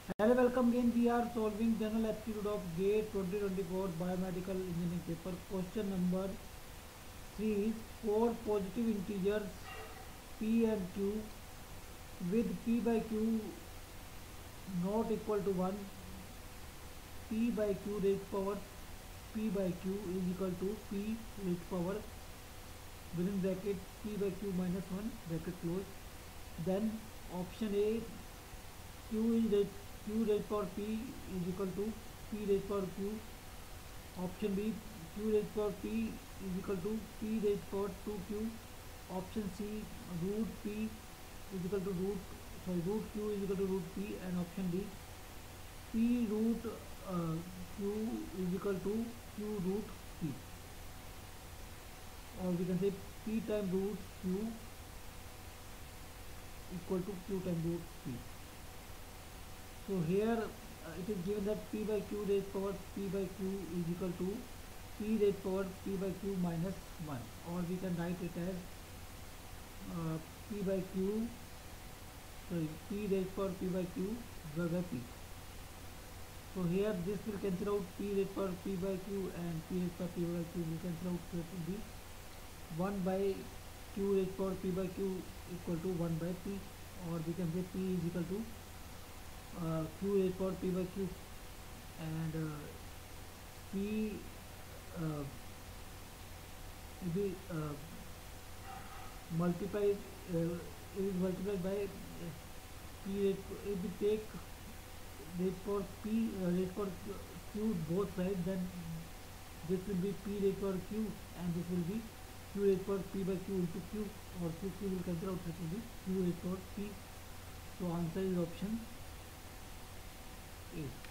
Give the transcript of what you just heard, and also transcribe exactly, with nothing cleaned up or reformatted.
Hello, welcome again. We are solving general aptitude of GATE twenty twenty-four biomedical engineering paper. Question number three is four positive integers p and q with p by q not equal to one. P by q raised power p by q is equal to p raised power within bracket p by q minus one bracket close. Then option A, q is raised, q raised power p is equal to p raised power q. Option B, q raised power p is equal to p raised power two q. Option C, root p is equal to root sorry root q is equal to root p. And option D, p root uh, q is equal to q root p, or we can say p times root q equal to q times root p. So here uh, it is given that p by q raised power p by q is equal to p raised power p by q minus one, or we can write it as uh, p by q sorry p raised power p by q divided by p. So here this will cancel out p raised power p by q, and p raised power p by q will cancel out, so it will be one by q raised power p by q equal to one by p, or we can say p is equal to uh, q raised power p by q, and uh, p uh, will be uh, multiplied uh, is multiplied by uh, p raised if we take raised power p uh, raised power q both sides, then this will be p raised power q, and this will be q raised power p by q into q, or q q will cancel out, this will be q raised power p. So answer is option A.